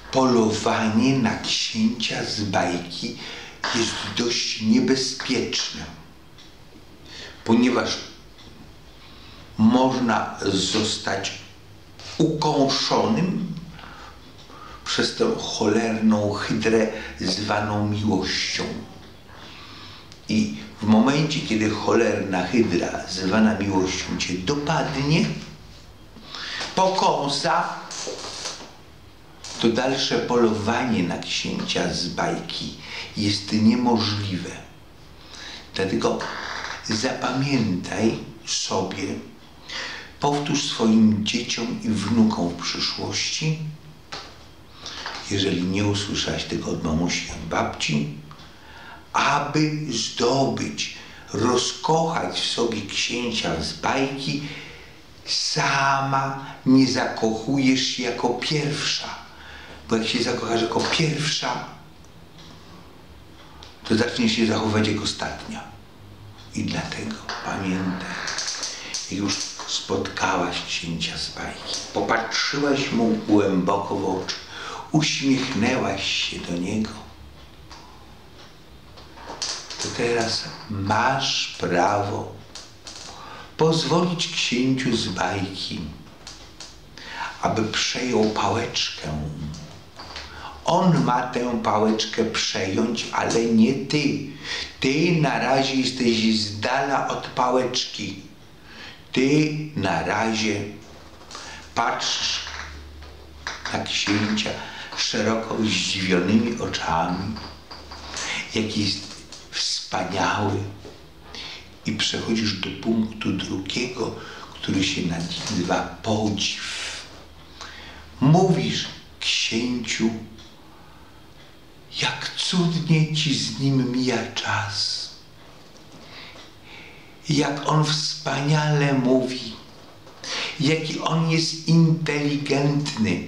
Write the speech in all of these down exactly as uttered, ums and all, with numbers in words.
polowanie na księcia z bajki jest dość niebezpieczne, ponieważ można zostać ukąszonym przez tę cholerną hydrę zwaną miłością. I w momencie, kiedy cholerna hydra zwana miłością cię dopadnie, pokąsa, to dalsze polowanie na księcia z bajki jest niemożliwe. Dlatego zapamiętaj sobie, powtórz swoim dzieciom i wnukom w przyszłości, jeżeli nie usłyszałeś tego od mamusi i babci, aby zdobyć, rozkochać w sobie księcia z bajki, sama nie zakochujesz się jako pierwsza. Bo jak się zakochasz jako pierwsza, to zaczniesz się zachowywać jak ostatnia. I dlatego pamiętaj, jak już spotkałaś księcia z bajki, popatrzyłaś mu głęboko w oczy, uśmiechnęłaś się do niego, to teraz masz prawo pozwolić księciu z bajki, aby przejął pałeczkę. On ma tę pałeczkę przejąć, ale nie ty. Ty na razie jesteś z dala od pałeczki. Ty na razie patrzysz na księcia szeroko zdziwionymi oczami, jaki jest wspaniały, i przechodzisz do punktu drugiego, który się nazywa podziw. Mówisz księciu, jak cudnie ci z nim mija czas. Jak on wspaniale mówi, jaki on jest inteligentny.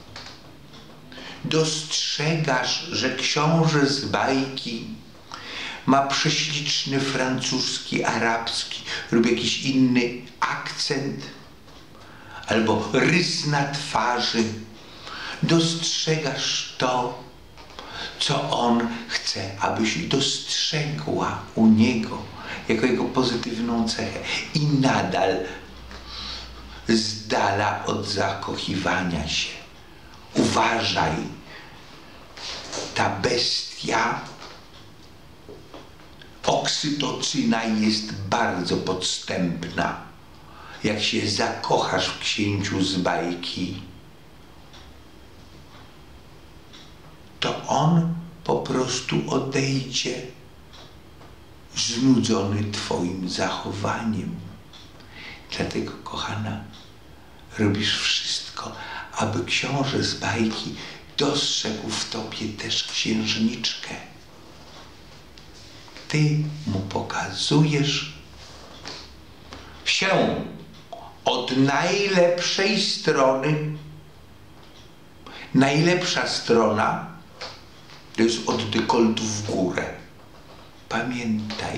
Dostrzegasz, że książę z bajki ma prześliczny francuski, arabski lub jakiś inny akcent albo rys na twarzy. Dostrzegasz to, co on chce, abyś dostrzegła u niego jako jego pozytywną cechę, i nadal z dala od zakochiwania się. Uważaj, ta bestia oksytocyna jest bardzo podstępna. Jak się zakochasz w księciu z bajki, to on po prostu odejdzie znudzony twoim zachowaniem. Dlatego, kochana, robisz wszystko, aby książę z bajki dostrzegł w tobie też księżniczkę. Ty mu pokazujesz się od najlepszej strony. Najlepsza strona to jest od dekoltu w górę. Pamiętaj,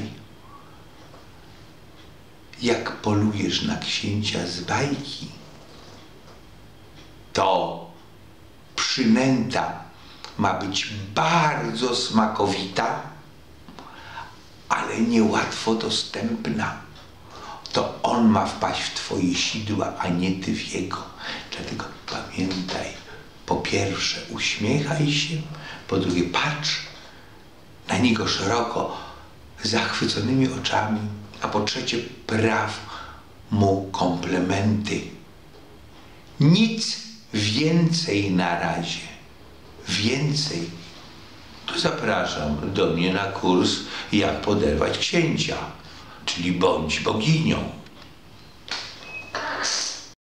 jak polujesz na księcia z bajki, to przynęta ma być bardzo smakowita, ale niełatwo dostępna. To on ma wpaść w twoje sidła, a nie ty w jego. Dlatego pamiętaj, po pierwsze uśmiechaj się, po drugie patrz na niego szeroko, zachwyconymi oczami, a po trzecie praw mu komplementy. Nic więcej na razie. Więcej to zapraszam do mnie na kurs Jak poderwać księcia, czyli bądź boginią.